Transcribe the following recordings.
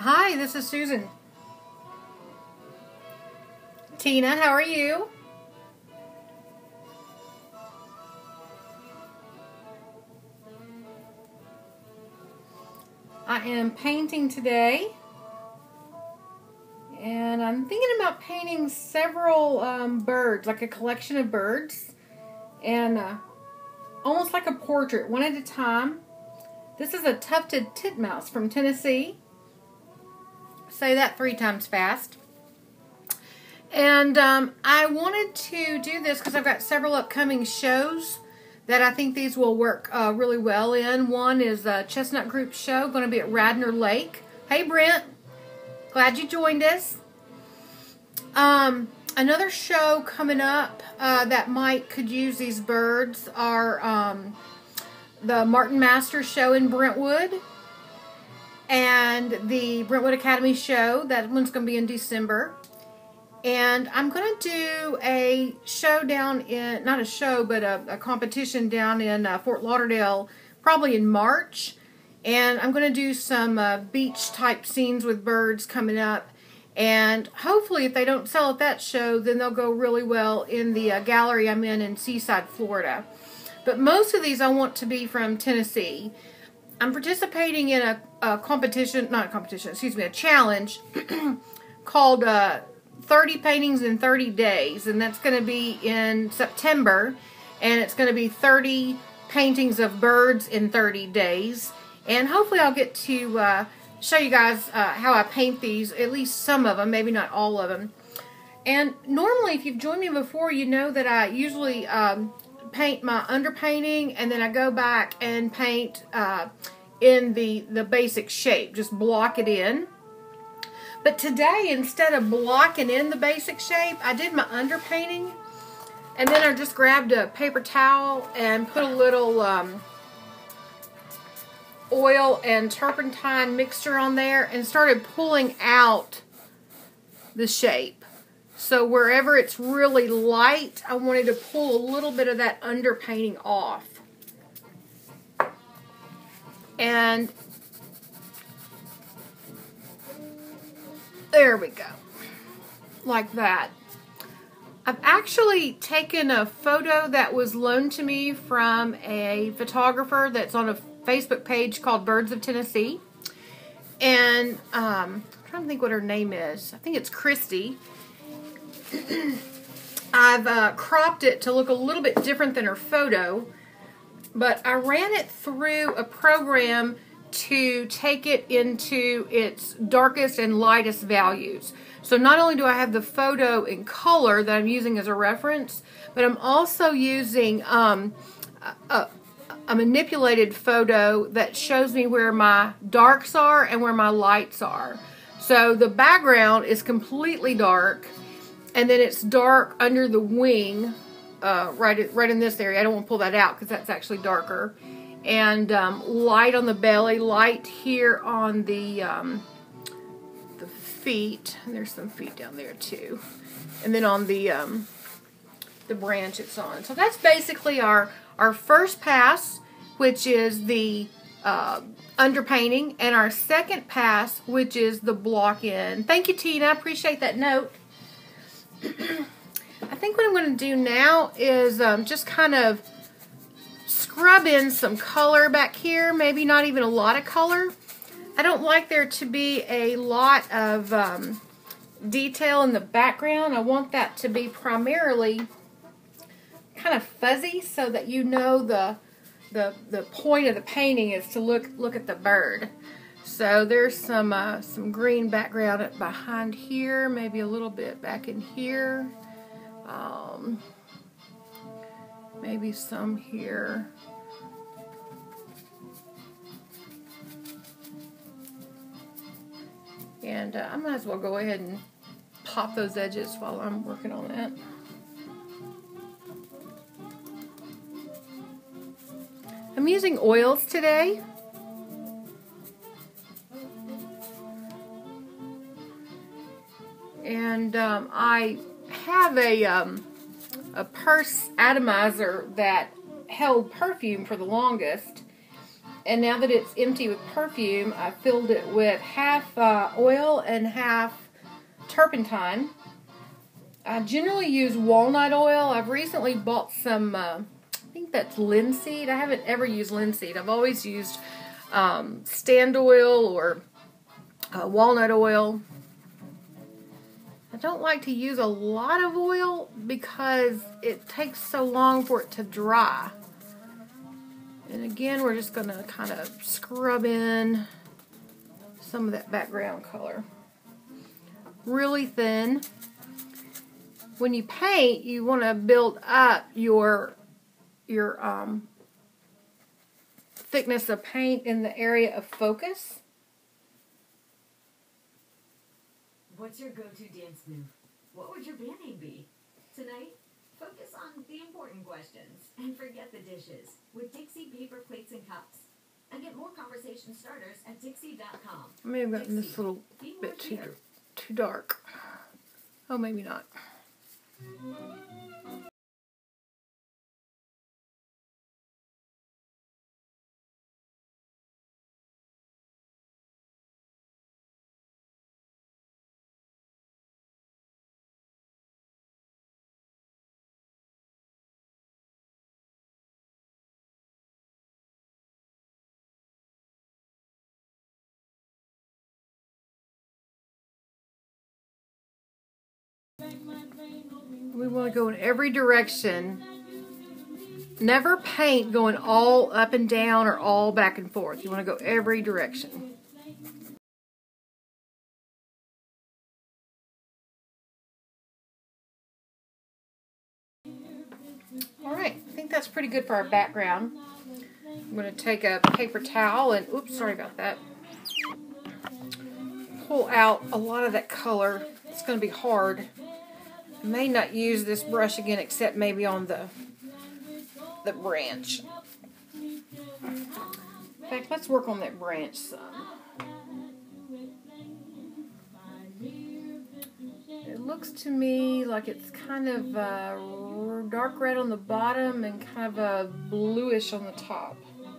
Hi, this is Susan. Tina, how are you? I am painting today, and I'm thinking about painting several birds, like a collection of birds, and almost like a portrait, one at a time. This is a Tufted Titmouse from Tennessee. Say that 3 times fast. And I wanted to do this because I've got several upcoming shows that I think these will work really well in. One is a Chestnut Group show, going to be at Radnor Lake. Hey Brent, glad you joined us. Another show coming up that could use these birds are the Martin Masters show in Brentwood and the Brentwood Academy show. That one's going to be in December. And I'm going to do a show down in, not a show, but a competition down in Fort Lauderdale, probably in March. And I'm going to do some beach type scenes with birds coming up. And hopefully if they don't sell at that show, then they'll go really well in the gallery I'm in Seaside, Florida. But most of these I want to be from Tennessee. I'm participating in a competition, not a competition, excuse me, a challenge called 30 Paintings in 30 Days. And that's going to be in September. And it's going to be 30 paintings of birds in 30 days. And hopefully I'll get to show you guys how I paint these, at least some of them, maybe not all of them. And normally, if you've joined me before, you know that I usually paint my underpainting, and then I go back and paint in the basic shape, just block it in. But today, instead of blocking in the basic shape, I did my underpainting, and then I just grabbed a paper towel and put a little oil and turpentine mixture on there and started pulling out the shape. So wherever it's really light, I wanted to pull a little bit of that underpainting off. And there we go. Like that. I've actually taken a photo that was loaned to me from a photographer that's on a Facebook page called Birds of Tennessee. And I'm trying to think what her name is. I think it's Christy. I've cropped it to look a little bit different than her photo, but I ran it through a program to take it into its darkest and lightest values. So not only do I have the photo in color that I'm using as a reference, but I'm also using a manipulated photo that shows me where my darks are and where my lights are. So the background is completely dark, and then it's dark under the wing, right in this area. I don't want to pull that out because that's actually darker. And light on the belly, light here on the feet, and there's some feet down there too. And then on the branch it's on. So that's basically our first pass, which is the underpainting, and our second pass, which is the block in. Thank you, Tina. I appreciate that note. I think what I'm going to do now is just kind of scrub in some color back here. Maybe not even a lot of color. I don't like there to be a lot of detail in the background. I want that to be primarily kind of fuzzy, so that you know the point of the painting is to look at the bird. So there's some green background behind here, maybe a little bit back in here, maybe some here. And I might as well go ahead and pop those edges while I'm working on that. I'm using oils today. And I have a purse atomizer that held perfume for the longest. And now that it's empty with perfume, I filled it with half oil and half turpentine. I generally use walnut oil. I've recently bought some, I think that's linseed. I haven't ever used linseed. I've always used stand oil or walnut oil. I don't like to use a lot of oil because it takes so long for it to dry. And again, we're just going to kind of scrub in some of that background color. Really thin. When you paint, you want to build up your thickness of paint in the area of focus. What's your go-to dance move? What would your band name be? Tonight, focus on the important questions and forget the dishes with Dixie paper plates and cups. And get more conversation starters at Dixie.com. I may have gotten this little bit too dark. Oh, maybe not. We want to go in every direction. Never paint going all up and down or all back and forth. You want to go every direction. Alright, I think that's pretty good for our background. I'm going to take a paper towel and, oops, sorry about that. Pull out a lot of that color. It's going to be hard. I may not use this brush again except maybe on the branch. In fact, let's work on that branch some. It looks to me like it's kind of dark red on the bottom and kind of a bluish on the top.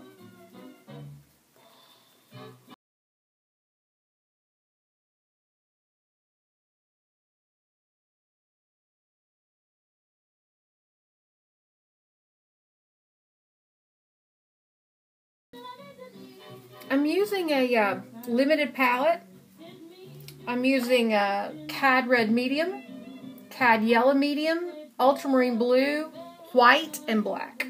I'm using a limited palette. I'm using a Cad Red Medium, Cad Yellow Medium, Ultramarine Blue, White, and Black.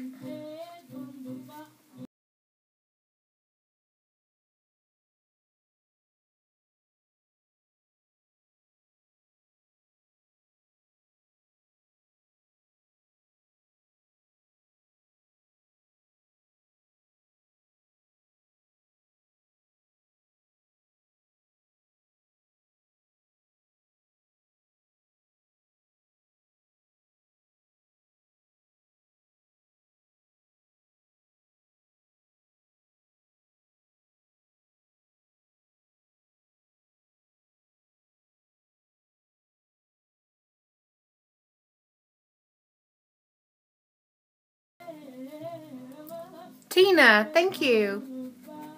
Tina, thank you.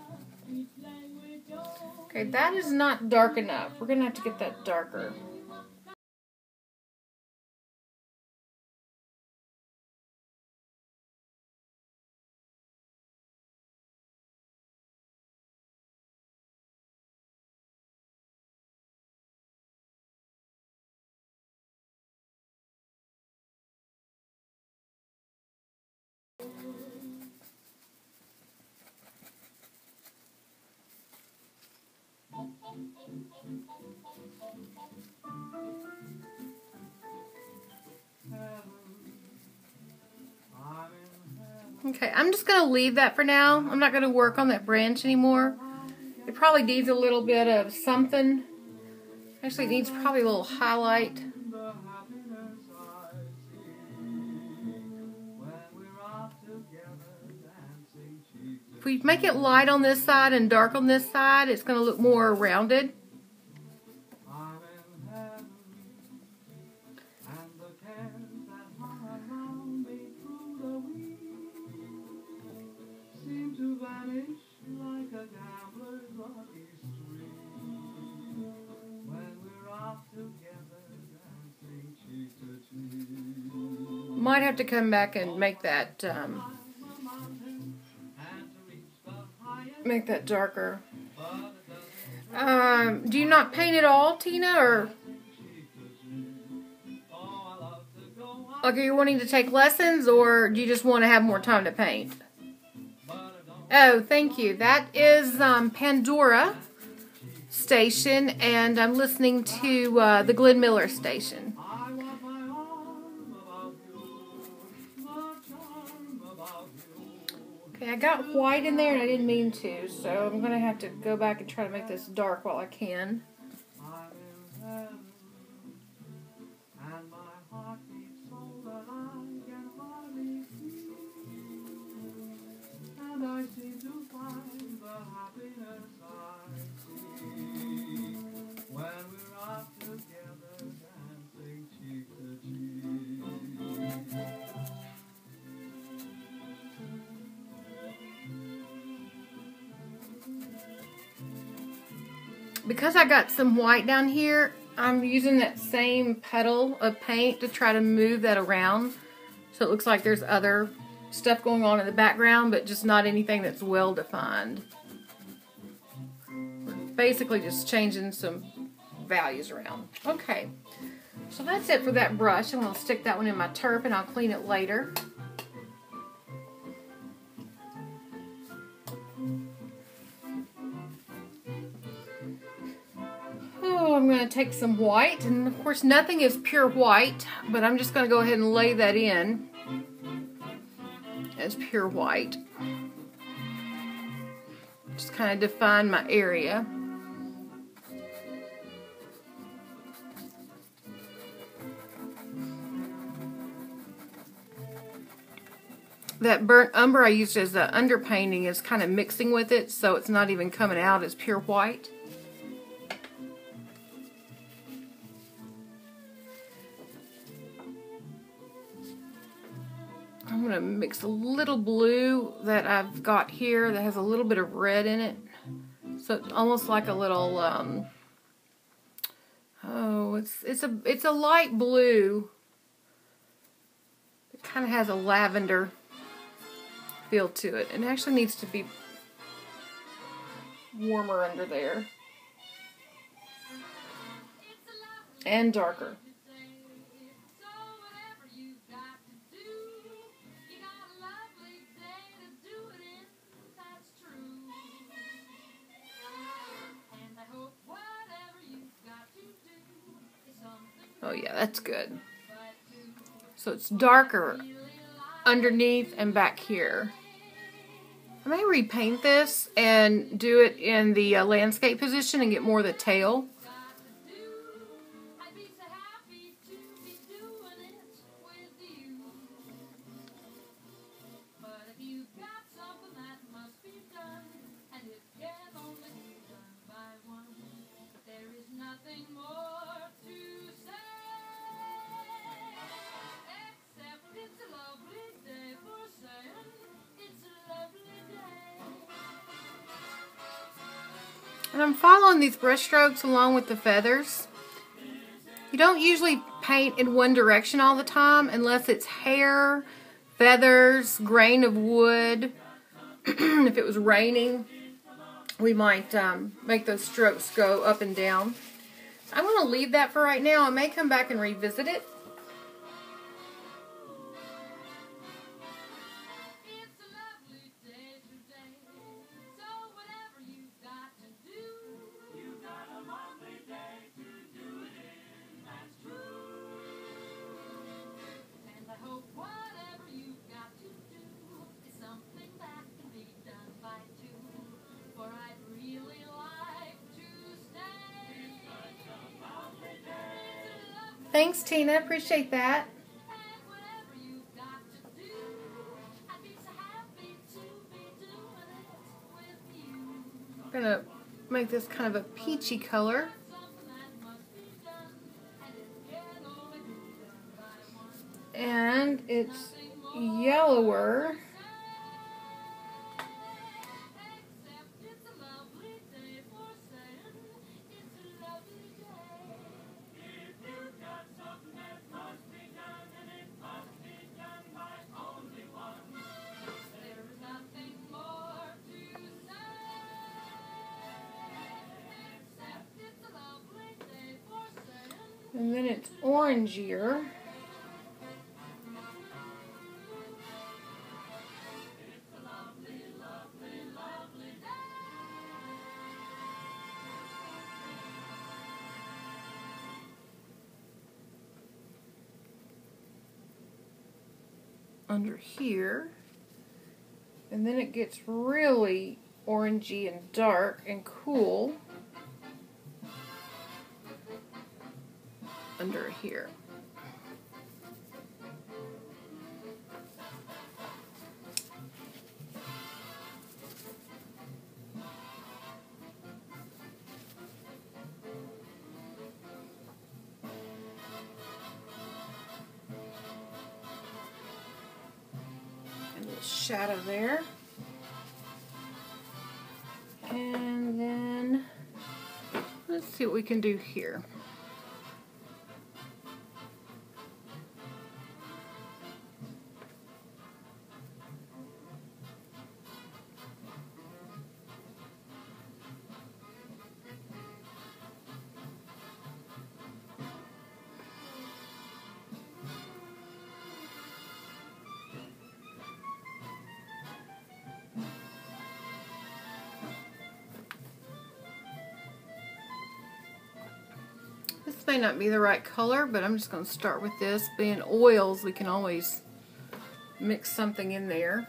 Okay, that is not dark enough. We're going to have to get that darker. Okay, I'm just going to leave that for now. I'm not going to work on that branch anymore. It probably needs a little bit of something. Actually, it needs probably a little highlight. If we make it light on this side and dark on this side, it's going to look more rounded. Might have to come back and make that darker. Do you not paint at all, Tina, or like, are you wanting to take lessons, or do you just want to have more time to paint? Oh, thank you. That is Pandora station, and I'm listening to the Glenn Miller station. Okay, I got white in there and I didn't mean to, so I'm going to have to go back and try to make this dark while I can. Because I got some white down here, I'm using that same petal of paint to try to move that around so it looks like there's other stuff going on in the background, but just not anything that's well defined. Basically just changing some values around. Okay, so that's it for that brush. I'm going to stick that one in my turp and I'll clean it later. Oh, I'm going to take some white, and of course nothing is pure white, but I'm just going to go ahead and lay that in as pure white. Just kind of define my area. That burnt umber I used as the underpainting is kind of mixing with it, so it's not even coming out as pure white. I'm going to mix a little blue that I've got here that has a little bit of red in it. So it's almost like a little, it's a light blue. It kind of has a lavender feel to it. It actually needs to be warmer under there. And darker. Oh yeah, that's good. So it's darker underneath and back here. I may repaint this and do it in the landscape position and get more of the tail. And I'm following these brush strokes along with the feathers. You don't usually paint in one direction all the time unless it's hair, feathers, grain of wood. If it was raining, we might make those strokes go up and down. I'm going to leave that for right now. I may come back and revisit it. Thanks, Tina. Appreciate that. I'm going to make this kind of a peachy color. And it's yellower. And then it's orangier. Under here, and then it gets really orangey and dark and cool under here. Shadow there, and then let's see what we can do here. This may not be the right color, but I'm just going to start with this. Being oils, we can always mix something in there.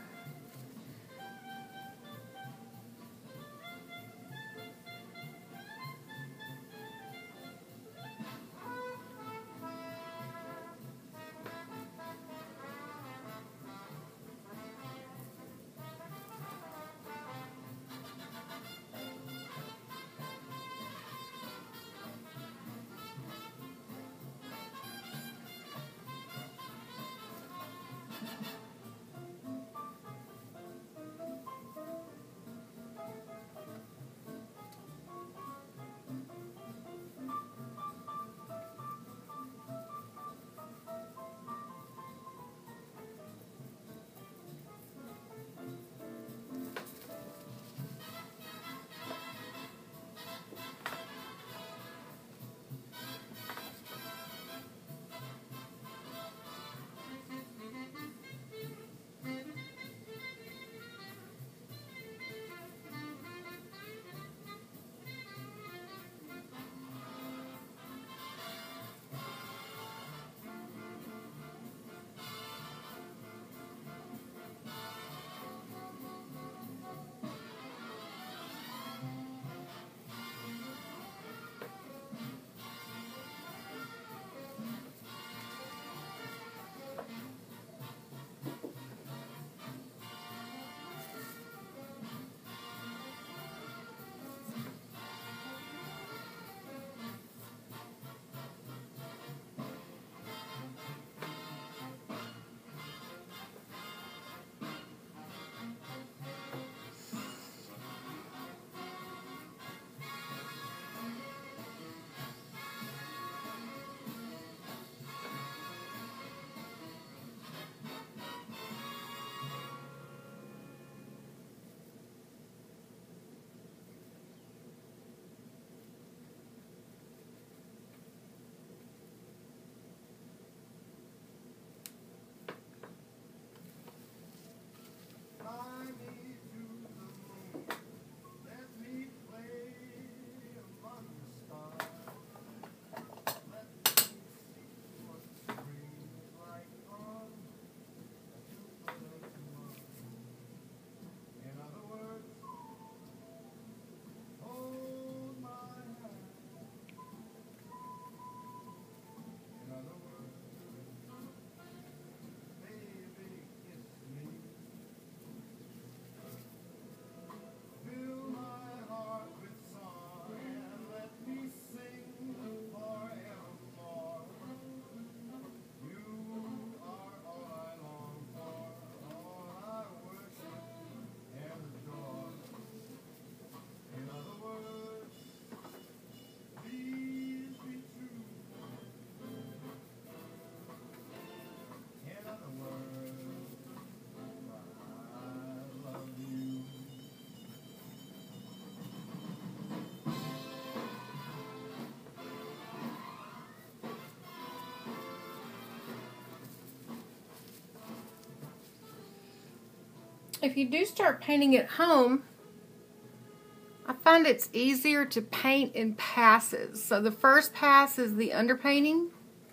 if you do start painting at home, I find it's easier to paint in passes. So the first pass is the underpainting.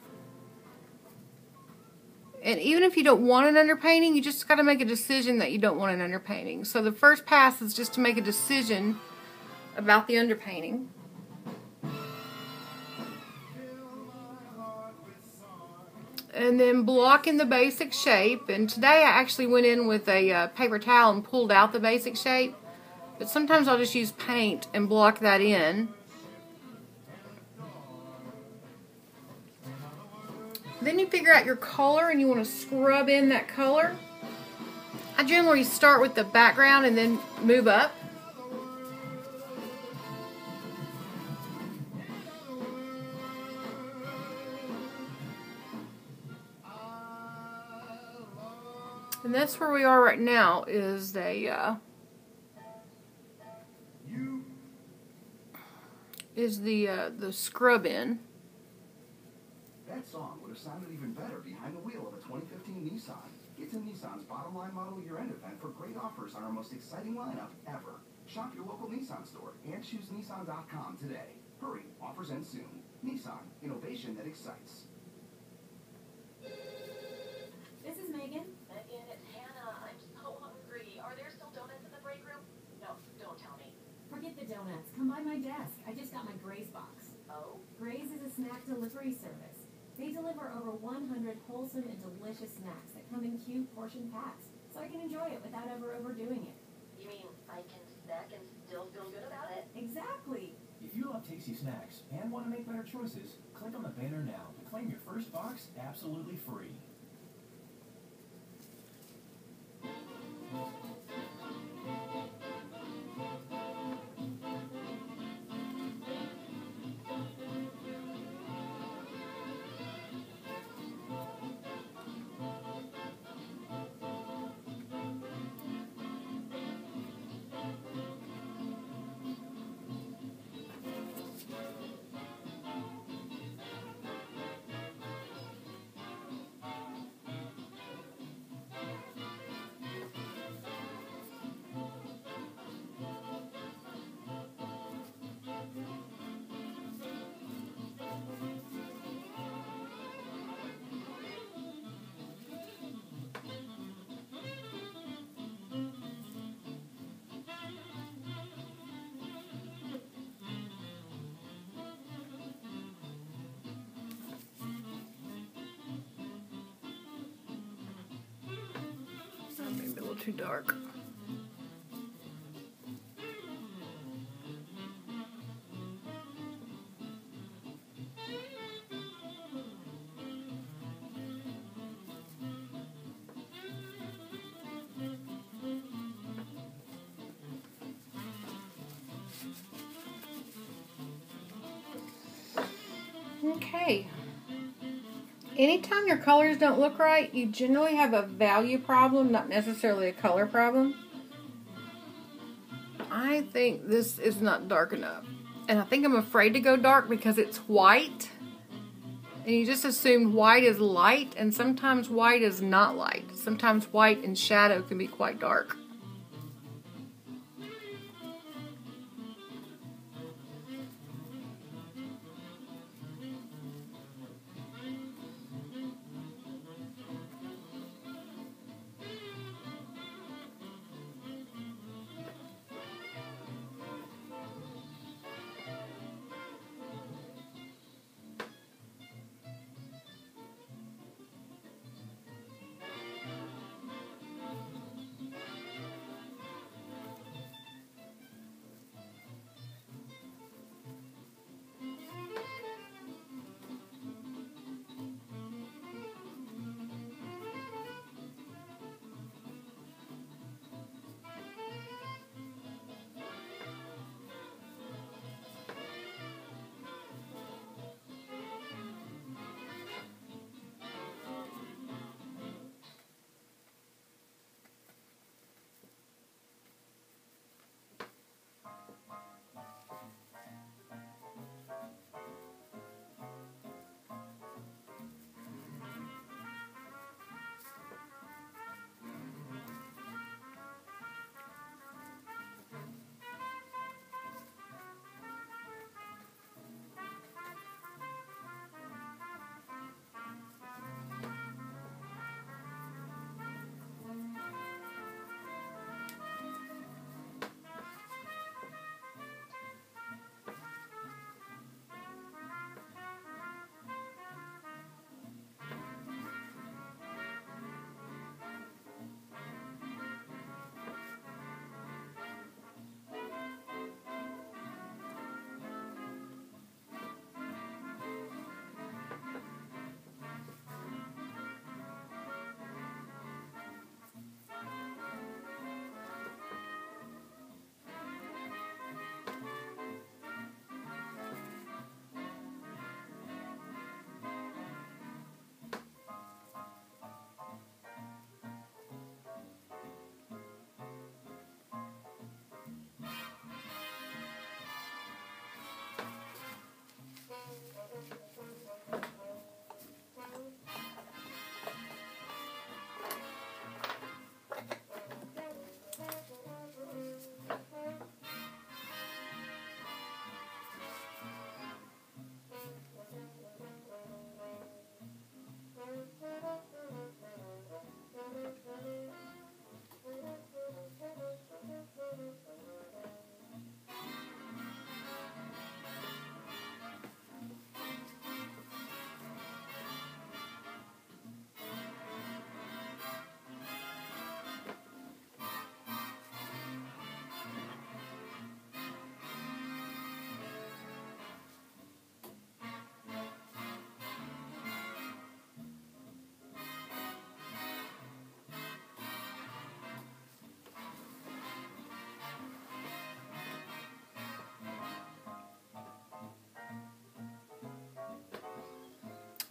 And even if you don't want an underpainting, you just got to make a decision that you don't want an underpainting. So the first pass is just to make a decision about the underpainting. And then blocking the basic shape. And today I actually went in with a paper towel and pulled out the basic shape. But sometimes I'll just use paint and block that in. Then you figure out your color and you want to scrub in that color. I generally start with the background and then move up. And that's where we are right now, is the scrub in. That song would have sounded even better behind the wheel of a 2015 Nissan. Get to Nissan's Bottom Line Model Year End event for great offers on our most exciting lineup ever. Shop your local Nissan store and choose Nissan.com today. Hurry, offers end soon. Nissan, innovation that excites. This is Megan. Megan, it's Hannah. I'm so hungry. Are there still donuts in the break room? No, don't tell me. Forget the donuts. Come by my desk. I just got my Graze box. Oh? Graze is a snack delivery service. They deliver over 100 wholesome and delicious snacks that come in cute portion packs, so I can enjoy it without ever overdoing it. You mean I can snack and still feel good about it? Exactly. If you love tasty snacks and want to make better choices, click on the banner now to claim your first box absolutely free. Maybe a little too dark. Okay. Anytime your colors don't look right, you generally have a value problem, not necessarily a color problem. I think this is not dark enough. And I think I'm afraid to go dark because it's white. And you just assume white is light, and sometimes white is not light. Sometimes white and shadow can be quite dark.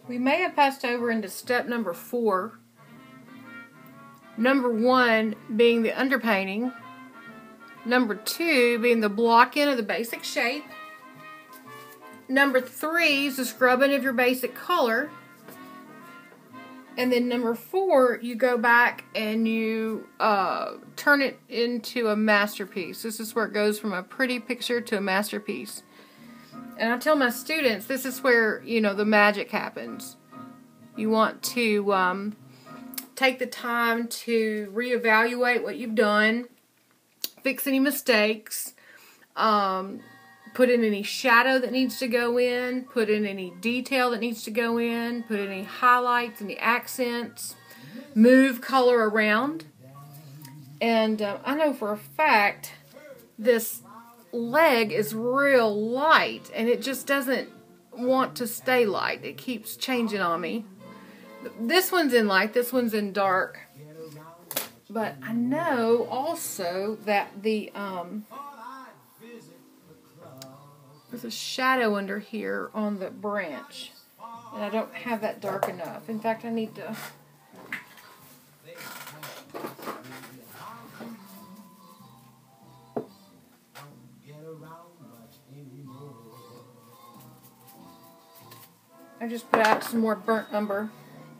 We may have passed over into step number 4. Number 1 being the underpainting. Number 2 being the blocking of the basic shape. Number 3 is the scrubbing of your basic color. And then number 4, you go back and you turn it into a masterpiece. This is where it goes from a pretty picture to a masterpiece. And I tell my students, this is where, you know, the magic happens. You want to take the time to reevaluate what you've done, fix any mistakes, put in any shadow that needs to go in, put in any detail that needs to go in, put in any highlights, any accents, move color around. And I know for a fact this leg is real light and it just doesn't want to stay light. It keeps changing on me. This one's in light, this one's in dark. But I know also that the there's a shadow under here on the branch. And I don't have that dark enough. In fact, I need to... I just put out some more burnt umber.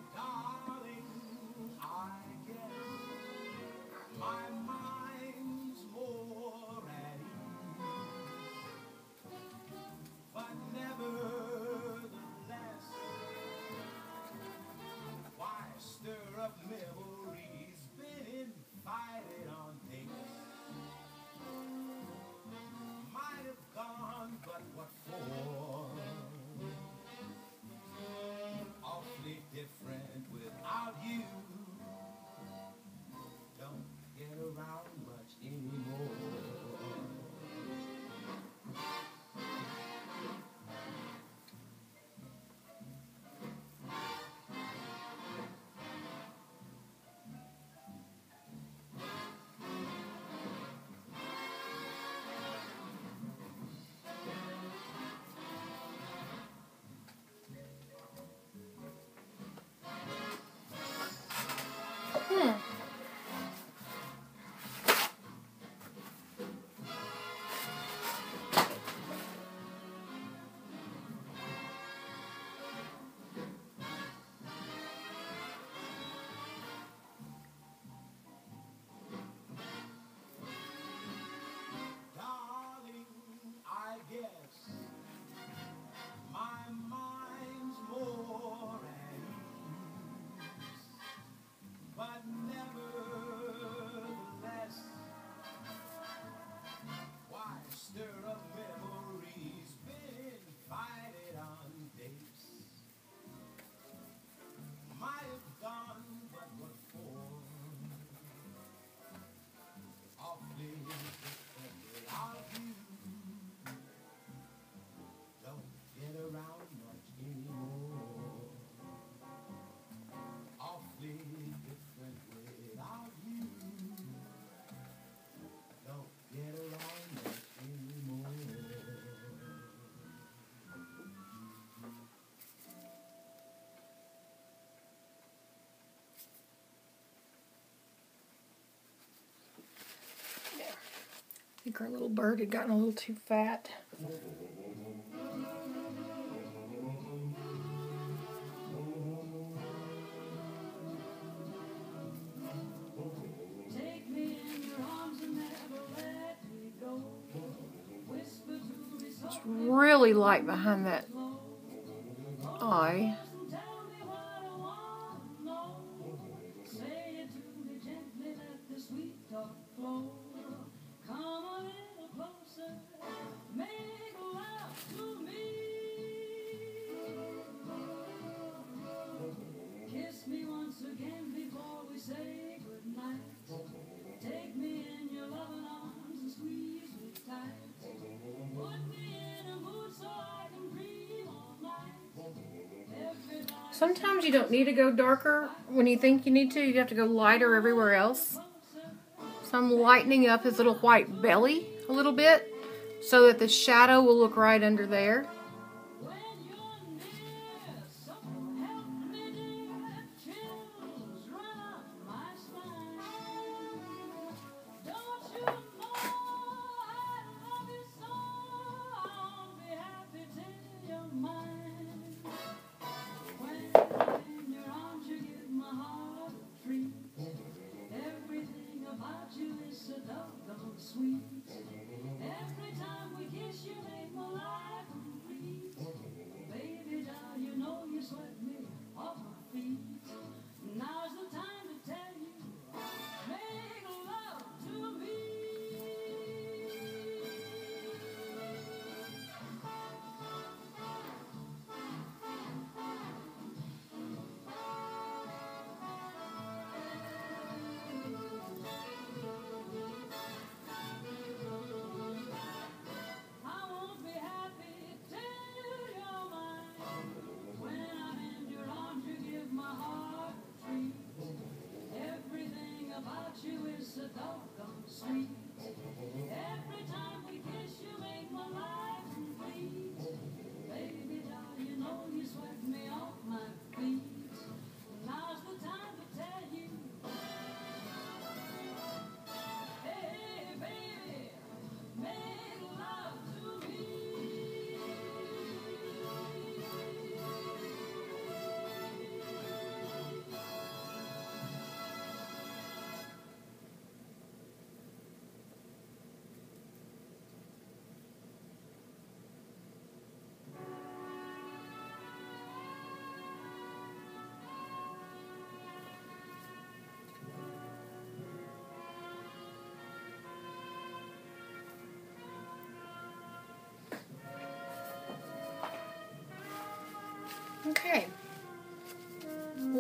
I think our little bird had gotten a little too fat. It's really light behind that eye. Sometimes you don't need to go darker when you think you need to. You have to go lighter everywhere else. So I'm lightening up his little white belly a little bit so that the shadow will look right under there.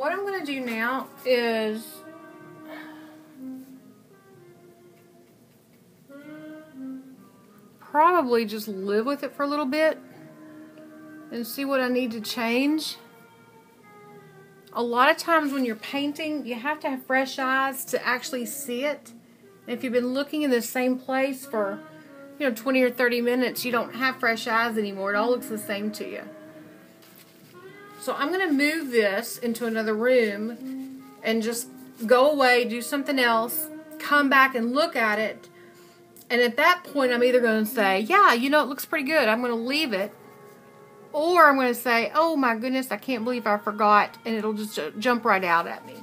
what I'm going to do now is probably just live with it for a little bit and see what I need to change. A lot of times when you're painting, you have to have fresh eyes to actually see it. And if you've been looking in the same place for, 20 or 30 minutes, you don't have fresh eyes anymore. It all looks the same to you. So I'm going to move this into another room and just go away, do something else, come back and look at it. And at that point, I'm either going to say, yeah, it looks pretty good. I'm going to leave it. Or I'm going to say, oh my goodness, I can't believe I forgot. And it'll just jump right out at me.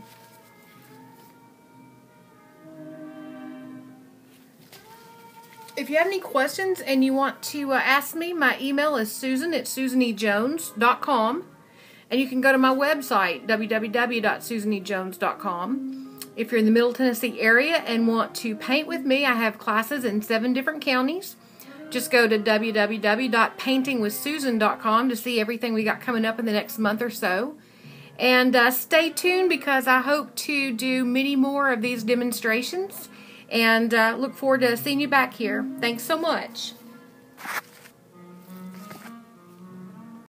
If you have any questions and you want to ask me, my email is susan@susanejones.com. And you can go to my website, www.susanejones.com. If you're in the Middle Tennessee area and want to paint with me, I have classes in 7 different counties. Just go to www.paintingwithsusan.com to see everything we got coming up in the next month or so. And stay tuned because I hope to do many more of these demonstrations. And look forward to seeing you back here. Thanks so much.